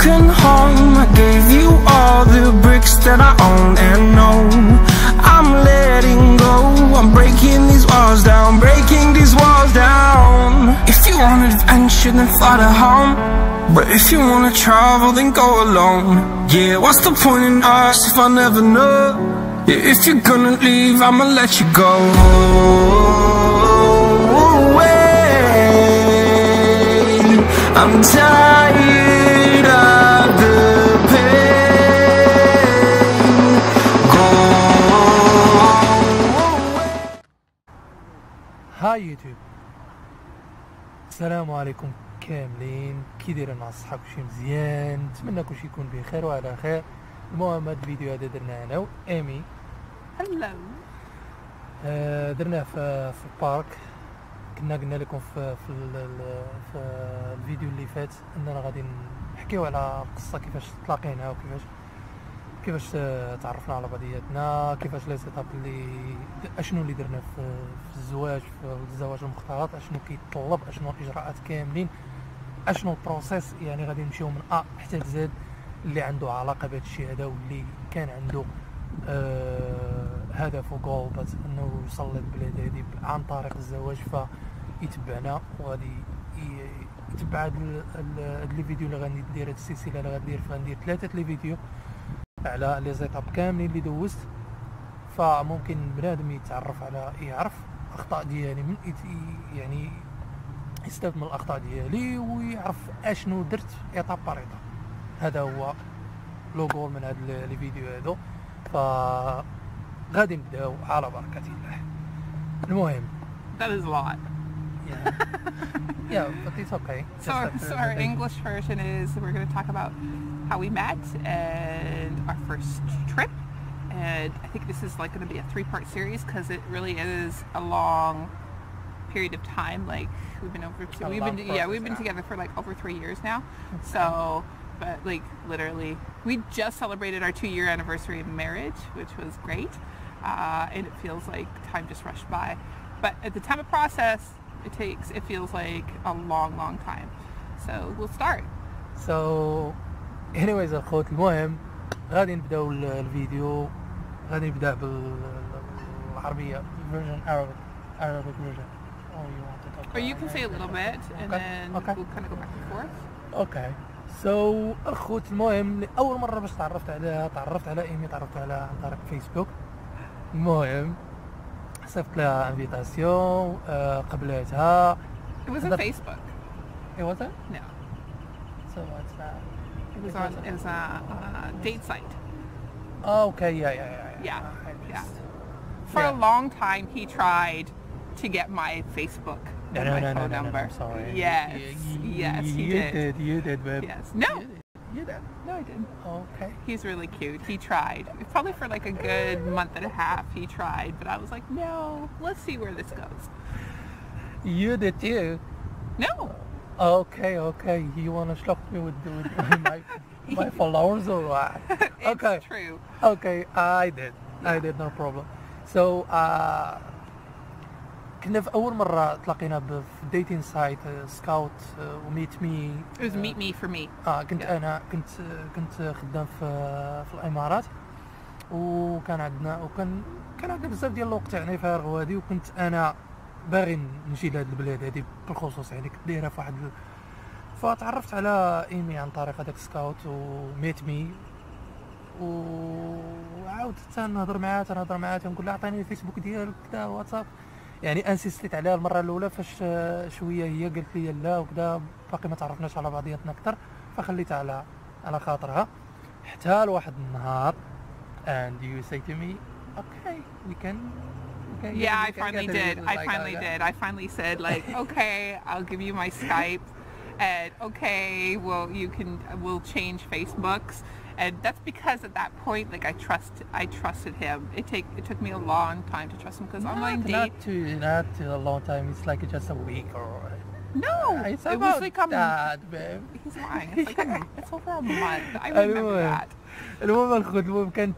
broken home. I gave you all the bricks that I own and know. I'm letting go, I'm breaking these walls down, breaking these walls down. If you want adventure, then fly to home. But if you wanna travel, then go alone. Yeah, what's the point in us if I never know? Yeah, if you're gonna leave, I'ma let you go. I'm tired of the pain. Go away. هاي يوتيوب، السلام عليكم كاملين. كي دايرين مع الصحاب؟ كلشي مزيان؟ نتمنى كلشي يكون بخير وعلى خير. المهم هاد الفيديو هذا درناه انا وايمي. هلو. درناه في البارك. قلنا لكم في الفيديو اللي فات اننا غادي نحكيو على القصه، كيفاش تلاقينا وكيفاش تعرفنا على بعضياتنا، كيفاش لي سيتاب اللي اشنو اللي درنا في الزواج، في الزواج المختلط، اشنو كيتطلب، اشنو الاجراءات كاملين، اشنو البروسيس. يعني غادي نمشيو من ا حتى لزد. اللي عنده علاقه بهذا الشيء هذا واللي كان عنده هدف وجول باش انه يوصل للبلاد هذه عن طريق الزواج، فيتبعنا وغادي يتبع هاد لي فيديو اللي غادي ندير. هاد السلسله اللي غندير 3 لي فيديو على لي زيتاب كاملين اللي دوزت. فممكن بنادم يتعرف على يعرف الاخطاء ديالي، من يعني يستفد من الاخطاء ديالي ويعرف اشنو درت ايطاب بار ايطاب. هذا هو لو جول من هاد لي فيديو هادو. غادي نبداو على بركة الله. المهم That is a lot. Yeah, but it's okay. So our English version is we're going to talk about how we met and our first trip. And I think this is like going to be a 3-part series because it really is a long period of time. Like we've been together for like over 3 years now. Okay. So, but like literally, we just celebrated our 2-year anniversary of marriage, which was great. And it feels like time just rushed by. But at the time of process, it feels like a long time. So we'll start. So anyways الخوت، المهم غادي نبداو الفيديو. غادي نبدا بالعربية version Arabic version. Oh, you want to talk? Or you can say a little bit and then Okay. we'll kind of go back and forth. اوكي. سو الخوت، المهم اول مره باش تعرفت على ايمي، تعرفت على عن طريق فيسبوك. المهم صيفط لها انفيتاسيون، قبلتها. It wasn't Facebook. It wasn't? No. So what's that? It was a date site. Okay, yeah. Yeah. For a long time, he tried to get my Facebook and my phone number. No, sorry. Yes, he did. You did, babe. Yes. No. You did. No, I didn't. Okay. He's really cute. He tried. Probably for like a good month and a half, he tried. But I was like, no, let's see where this goes. You did too. No. Okay. You want to shock me with my followers or what? It's Okay. true. Okay, I did no problem. So كنا في اول مره تلاقينا في ديتين سايت سكاوت وميت مي. It was meet me for me. انا كنت خدام في الامارات، وكان عندنا بزاف ديال الوقت يعني فارغ وهادي، وكنت انا باغي نجي لهاد البلاد هادي بالخصوص. يعني كنت دايره في واحد فتعرفت على ايمي عن طريق هذاك سكاوت وميت مي، وعاودت تنهضر معاها تنقول لها عطيني الفيسبوك ديالك كذا واتساب. يعني انسيستيت عليها المره الاولى، فاش شويه هي قالت لي لا وكذا، باقي ما تعرفناش على بعضياتنا اكثر، فخليتها على خاطرها حتى لواحد النهار and you say to me okay we can Yeah, I finally did. I finally said like, okay, I'll give you my Skype, and okay, well we'll change Facebooks. And that's because at that point, like I trusted him. It took me a long time to trust him because online date. Not too a long time. It's like just a week or. No, it's it about was like that, babe. He's lying. It's over a month. I remember that. المهم الخدمة كانت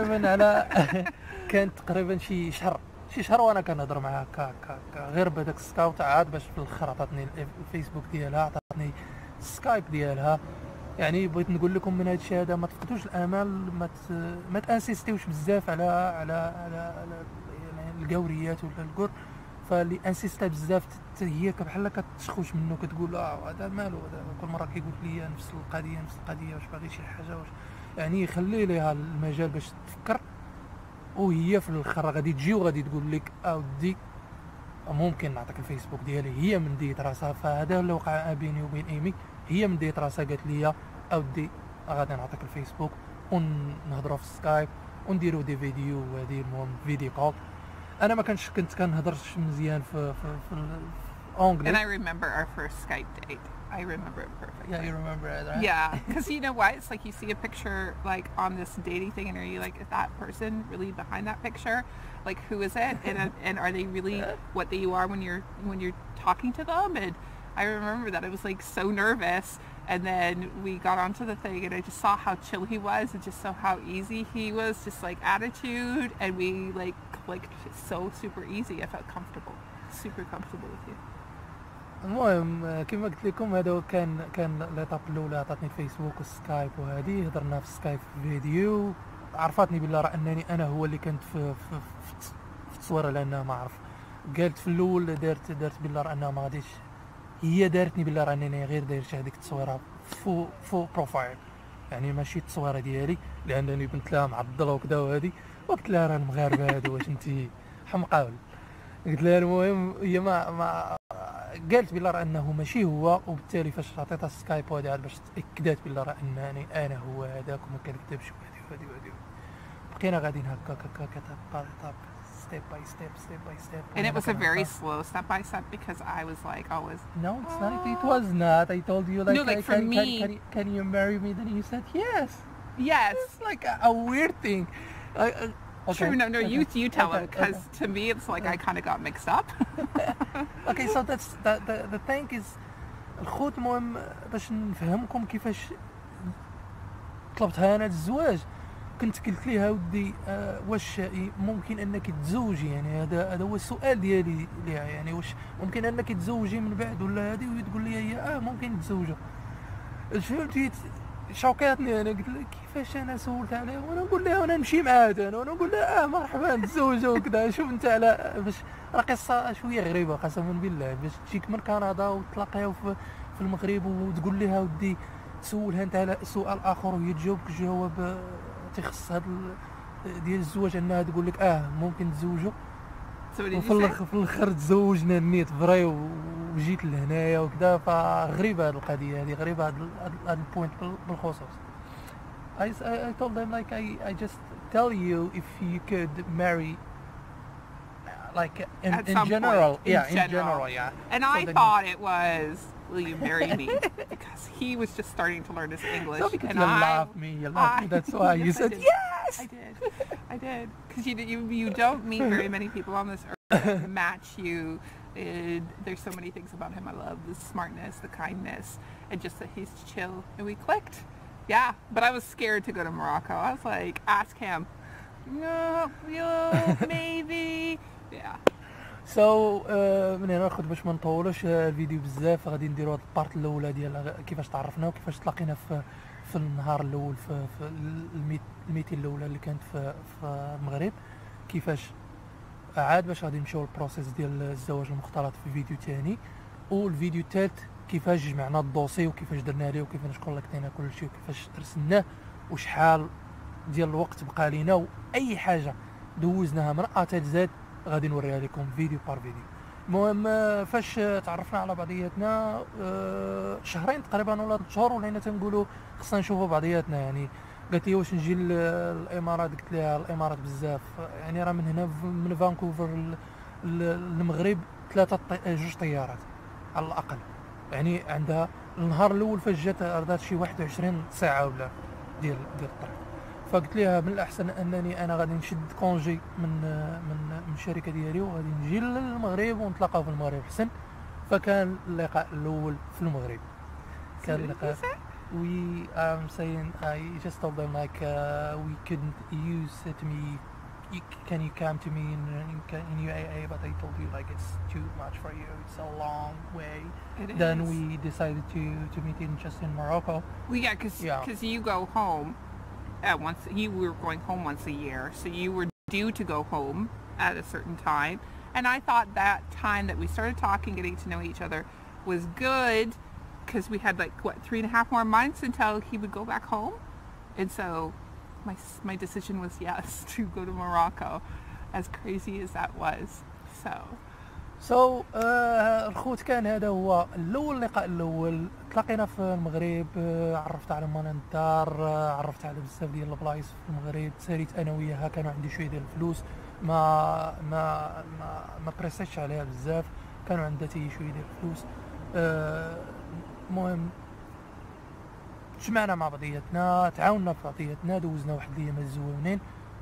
تقريبا شي شهر وانا كنهضر معاها غير بهذاك السكاوت. عاد باش في الاخر عطاتني الفيسبوك ديالها، عطاتني السكايب ديالها، يعني بغيت نقول لكم من هذا الشيء هذا ما تفقدوش الامل، ما تانسيستيوش بزاف على يعني القوريات ولا الكور. فاللي انسيستا بزاف هي بحال كتشخوش منه، كتقول هذا مالو، هذا كل مره كيقول لي نفس القضيه واش باغي شي حاجه واش، يعني خلي ليها المجال باش تفكر، وهي في الاخر غادي تجي وغادي تقول لك اودي ممكن نعطيك الفيسبوك ديالي. هي من ديت راسها، فهذا اللي وقع بيني وبين ايمي، هي من ديت راسها قالت لي اودي غادي نعطيك الفيسبوك ونهضروا في سكايب ونديروا دي فيديو وهذه المهم فيديو كول. انا ما كنت كنهضرش مزيان في الانجلي. And I remember our first Skype date. I remember it perfectly. Yeah, you remember it, right? Yeah, because you know what? It's like you see a picture like on this dating thing, and are you like, is that person really behind that picture? Like, who is it? And are they really what you are when you're talking to them? And I remember that I was like so nervous, and then we got onto the thing, and I just saw how chill he was, and just saw how easy he was, just like attitude, and we like clicked so super easy. I felt comfortable, super comfortable with you. المهم كما قلت لكم هذا كان ليطاب الاولى، عطاتني الفيسبوك والسكايب وهذه هضرنا في سكايب فيديو، عرفاتني بالله راه انني انا هو اللي كنت في التصويره، لانها ما عرف قالت في الاول دارت بالله راه انها ما غاديش، هي دارتني بالله راه انني غير داير هذيك التصويره فوق بروفايل، يعني ماشي التصويره ديالي، لانني بنت لها معضله وكذا وهذه، وقلت لها راه المغاربه هادو واش انت حمقى ولا، قلت لها المهم هي ما قالت بالله راه انه ماشي هو، وبالتالي فاش عطيتها السكايب وهذه عاد باش تاكدات بالله راه انني انا هو هذاك وما كنكذبش وهذه بقينا غاديين هكا step by step. And it was a very slow step by step because I was like always. No, it's not. It was not. I told you like. No, like for me. Can you marry me? Then you said yes. Yes. It's like a weird thing. Okay. True. No. Okay. You tell him, Okay. because to me it's like I kind of got mixed up. Okay, so that's the thing is الخوت المهم باش نفهمكم كيفاش طلبتها انا الزواج. كنت قلت ليها ودي واش ممكن انك تزوجي، يعني هذا هو السؤال ديالي ليها، يعني واش ممكن انك تزوجي من بعد ولا هذه، وهي تقول لي هي ممكن نتزوجوا. فهمتي شوكاتني، انا قلت لها كيفاش انا سولت عليها وانا نقول لها وانا نمشي معاها انا ونقول لها مرحبا نتزوجوا وكذا. شوف انت على باش راه قصه شويه غريبه قسما بالله، باش تجيك من كندا وتلاقيها في المغرب وتقول لها ودي تسولها انت على سؤال اخر وهي تجاوبك جواب تخص هذا ديال الزواج، انها تقول لك ممكن تزوجوا، وفي الاخر تزوجنا النيت فري وجيت لهنايا وكذا. فغريبه هذه القضيه هذه، غريبه هذا البوينت بالخصوص. I told them like I just tell you if you could marry like in general point, in general yeah. And so I thought it was, will you marry me? Because he was just starting to learn his English. So because you love me, that's why you said yes. I did. Because you don't meet very many people on this earth that match you. There's so many things about him I love: the smartness, the kindness, and just that he's chill. And we clicked. Yeah, but I was scared to go to Morocco. I was like, ask him. No, maybe. Yeah. So من هنا ناخذ باش ما نطولوش الفيديو بزاف، غادي نديروا هاد البارت الاولى ديال كيفاش تعرفنا وكيفاش تلاقينا في النهار الاول في الميتين الاولى اللي كانت في المغرب، كيفاش عاد باش غادي نمشيو للبروسيس ديال الزواج المختلط في فيديو ثاني، والفيديو الثالث كيفاش جمعنا الدوسي وكيفاش درنا ليه وكيفاش كولكتينا كلشي وكيفاش رسلناه وشحال ديال الوقت بقى لينا واي حاجه دوزناها من ا حتى زد غادي نوريها لكم فيديو بار فيديو. المهم فاش تعرفنا على بعضياتنا شهرين تقريبا ولا 3 شهور ولينا تنقولوا خصنا نشوفوا بعضياتنا. يعني قالت لي واش نجي للامارات، قلت لها الامارات بزاف، يعني راه من هنا من فانكوفر للمغرب 2 طيارات على الاقل، يعني عندها النهار الاول فاش جات ردات شي 21 ساعه ولا ديال الطريق. فقلت لها من الاحسن انني انا غادي نشد كونجي من الشركه ديالي وغادي نجي للمغرب ونتلاقاو في المغرب احسن. فكان اللقاء الاول في المغرب، كان اللقاء we saying I just told them like we couldn't use to me can you come to me in UAE, but I told you like it's too much for you, it's a long way. Then we decided to meet just in Morocco. Well, yeah, because you go home you were going home once a year, so you were due to go home at a certain time, and I thought that time that we started talking, getting to know each other, was good because we had like 3.5 more months until he would go back home, and so my decision was yes to go to Morocco, as crazy as that was. الخوت كان هذا هو الاول لقاء الاول، تلاقينا في المغرب، عرفت على منندار، عرفت على بزاف ديال البلايص في المغرب، ساليت انا وياها، كانوا عندي شويه ديال الفلوس ما بريسيتش عليها بزاف، كانوا عندها حتى شويه ديال الفلوس. المهم تجمعنا مع بعضياتنا، تعاوننا في بعضياتنا، دوزنا واحد الايام زوينين.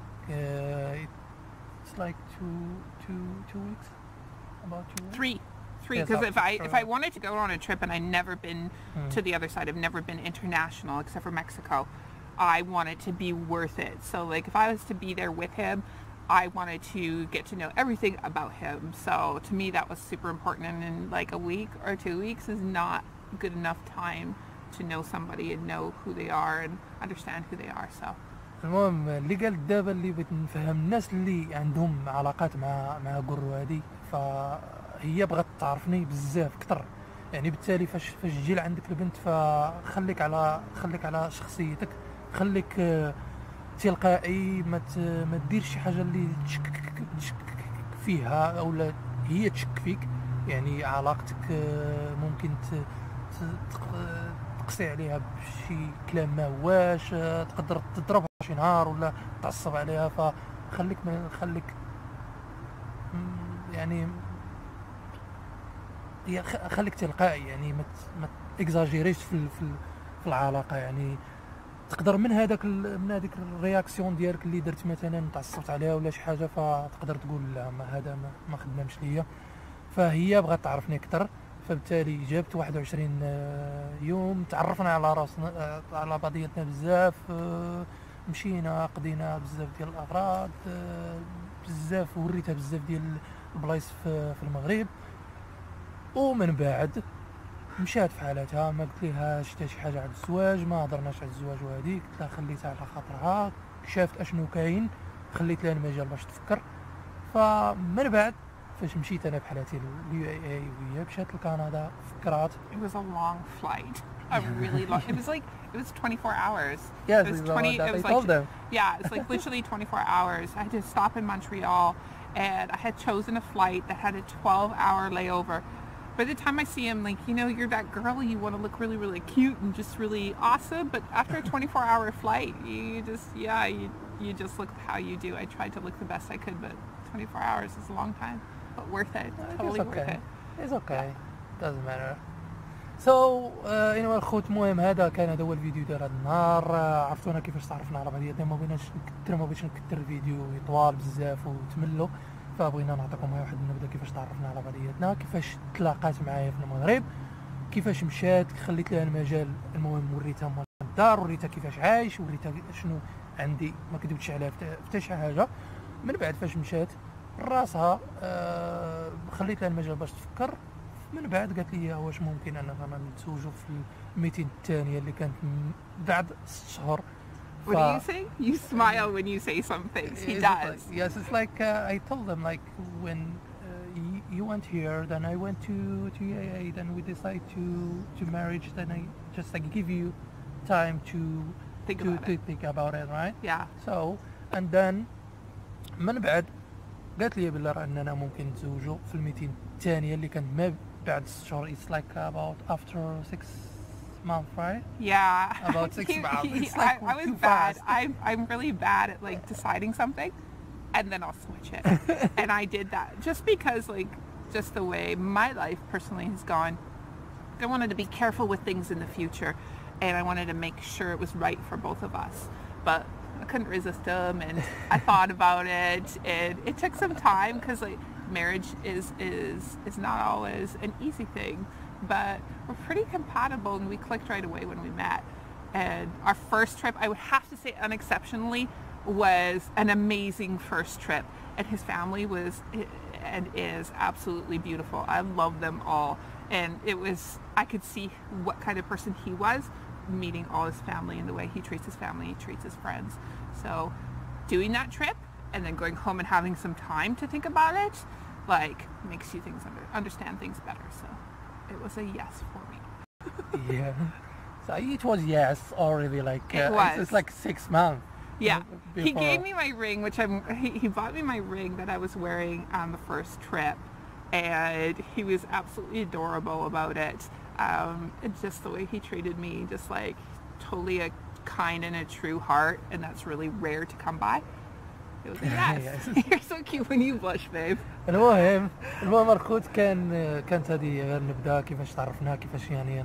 It's like two weeks. About 2 weeks? Three, because if I wanted to go on a trip and I'd never been to the other side, I've never been international except for Mexico, I wanted to be worth it. So like if I was to be there with him, I wanted to get to know everything about him. So to me that was super important, and in like a week or 2 weeks is not good enough time to know somebody and know who they are and understand who they are. So المهم اللي قال دابا اللي بغيت نفهم الناس اللي عندهم علاقات مع قرو هذه، فهي بغات تعرفني بزاف كثر، يعني بالتالي فاش تجي لعندك البنت فخليك على شخصيتك، خليك تلقائي، ما ديرش شي حاجه اللي تشكك فيها او لا هي تشك فيك. يعني علاقتك ممكن تقسي عليها بشي كلام ما هواش، تقدر تضربها شي نهار ولا تعصب عليها، فخليك يعني خليك تلقائي، يعني ما اكزاجيريش في العلاقه. يعني تقدر من هذيك الرياكسيون ديالك اللي درت، مثلا تعصبت عليها ولا شي حاجه، فتقدر تقول لا هذا ما خدامش ليا. فهي بغات تعرفني اكثر، فبالتالي جابت 21 يوم، تعرفنا على راسنا على بعضياتنا بزاف، مشينا قضينا بزاف ديال الاغراض، بزاف وريتها بزاف ديال البلايص في المغرب. ومن بعد مشات في حالتها، ما قلت ليهاش حتى شي حاجه على الزواج، ما هضرناش على الزواج، وهذيك قلت لها خليتها على خاطرها، شافت اشنو كاين، خليت لها المجال باش تفكر. فمن بعد فاش مشيت انا بحالتي للUAE وهي مشات لكندا فكرات. It was a long flight. A really long. It was 24 hours. Yes, it was 20. It was I told them. Yeah, it's like literally 24 hours. I had to stop in Montreal, and I had chosen a flight that had a 12-hour layover. By the time I see him, like, you know, you're that girl, you want to look really, really cute and just really awesome. But after a 24-hour flight, you just look how you do. I tried to look the best I could, but 24 hours is a long time. But worth it. Totally worth it. It's okay. Doesn't matter. So anyway الخوت، المهم هذا هو الفيديو ديال هذا النهار. عرفتونا كيفاش تعرفنا على بعضياتنا، ما بغيتش نكثر الفيديو يطوال بزاف وتملوا، فبغينا نعطيكم واحد النبذه كيفاش تعرفنا على بعضياتنا، كيفاش تلاقات معايا في المغرب، كيفاش مشات، خليت لها المجال. المهم وريتها الدار، وريتها كيفاش عايش، وريتها شنو عندي، ما كذبتش عليها حتى شي حاجه. من بعد فاش مشات راسها خليت لها المجال باش تفكر. من بعد قالت لي واش ممكن اننا نتزوجوا في الميتين الثانيه اللي كانت بعد 6 شهور. What do you say? You smile when you say some things. He does. Yes, it's like I told them, like when you went here, then I went to UAE, then we decided to marriage, then I just like give you time to think about it, right? Yeah. So and then من بعد قالت لي بالله راه اننا ممكن نتزوجوا في الميتين الثانيه اللي كانت ما بعد 6 شهور. It's like about after 6 months, right? Yeah. About 6 months. It's like I was bad. I'm really bad at like deciding something and then I'll switch it. And I did that just because like just the way my life personally has gone. I wanted to be careful with things in the future, and I wanted to make sure it was right for both of us. But I couldn't resist them, and I thought about it, and it took some time because like marriage is not always an easy thing, but we're pretty compatible and we clicked right away when we met. And our first trip, I would have to say unexceptionally, was an amazing first trip, and his family was and is absolutely beautiful. I love them all, and I could see what kind of person he was, meeting all his family and the way he treats his family, treats his friends. So doing that trip and then going home and having some time to think about it, like, makes you understand things better. So it was a yes for me. Yeah. So it was yes already, like it's like 6 months. Yeah. Before. He gave me my ring, which he bought me my ring that I was wearing on the first trip, and he was absolutely adorable about it. It's just the way he treated me, just like totally a kind and a true heart, and that's really rare to come by. It was a yes. You're so cute when you blush, babe. المهم الخوت كانت هذه غير نبدا كيفاش تعرفنا، كيفاش يعني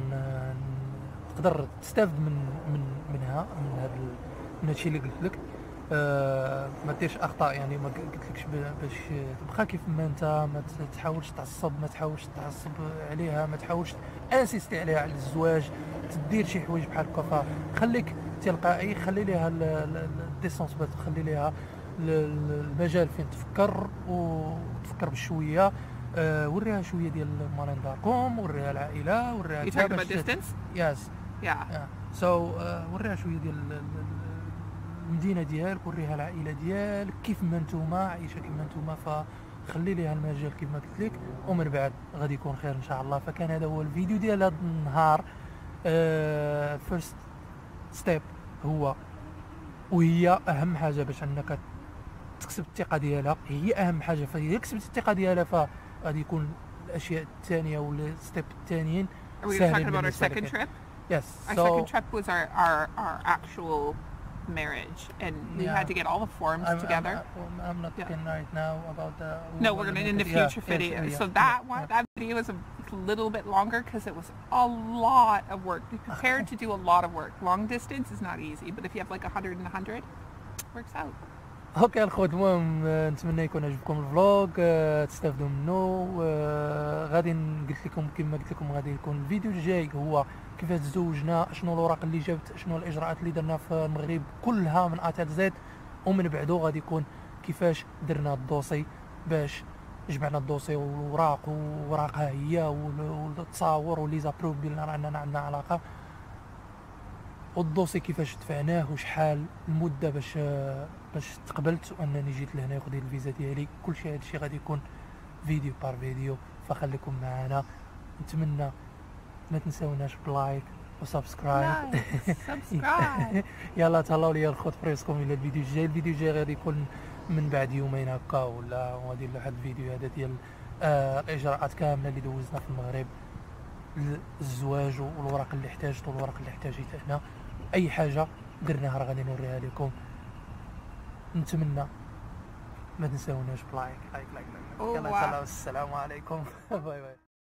نقدر تستافد منها، من هذا الشيء اللي قلت لك. ما ديرش اخطاء، يعني ما قلتلكش باش تبقى كيف ما انت، ما تحاولش تعصب، ما تحاولش تعصب عليها، ما تحاولش انسيستي عليها على الزواج، تدير شي حوايج بحال هكا، خليك تلقائي، خلي ليها الديسونس، خلي ليها المجال فين تفكر وتفكر بشويه. وريها شويه ديال مالين داركم، وريها العائله، وريها You talking about distance? Yes. Yeah. So وريها شويه ديال المدينه ديالك، وريها العائله ديالك كيف ما نتوما عايشه كيما نتوما، فخلي ليها المجال كيف ما قلت لك، ومن بعد غادي يكون خير ان شاء الله. فكان هذا هو الفيديو ديال هذا النهار. فيرست ستيب هو، وهي اهم حاجه باش انك تكسب الثقه ديالها، هي اهم حاجه. فاذا كسبت الثقه ديالها فغادي يكون الاشياء الثانيه ولا الستيب الثانيين سهلين. Are we talking about our second trip? Yes. Our second trip was our actual marriage, and we had to get all the forms together. I'm not talking right now about the... No, we're going to in the future video. So that video was a little bit longer because it was a lot of work. Be prepared to do a lot of work. Long distance is not easy, but if you have like 100 and 100, it works out. اوكي الخوت، المهم نتمنى يكون عجبكم الفلوق، تستافدوا منه. غادي قلت لكم كما قلت لكم، غادي يكون الفيديو الجاي هو كيفاش تزوجنا، شنو الاوراق اللي جبت، شنو الاجراءات اللي درنا في المغرب كلها من اتات زيت، ومن بعدو غادي يكون كيفاش درنا الدوسي، باش جمعنا الدوسي والوراق ووراقها هي والتصاور ولي زابروف ديالنا رانا عندنا علاقه، والدوسي كيفاش دفعناه وشحال المده باش تقبلت وانني جيت لهنا ياخذ الفيزا ديالي. كلشي هادشي غادي يكون فيديو بار فيديو، فخليكم معنا. نتمنى ما تنساوناش بلايك وسبسكرايب. يلا تهلاو ليا الخوت فريسكم الى الفيديو الجاي. الفيديو الجاي غادي يكون من بعد يومين هكا، ولا غادي ندير واحد الفيديو هذا ديال الاجراءات كامله اللي دوزنا في المغرب، الزواج والوراق اللي احتاجت والوراق اللي احتاجت هنا، اي حاجه درناها راه غادي نوريها لكم. نتمنى ما تنساوناش بلايك. يلا تهلاو، السلام عليكم. باي باي.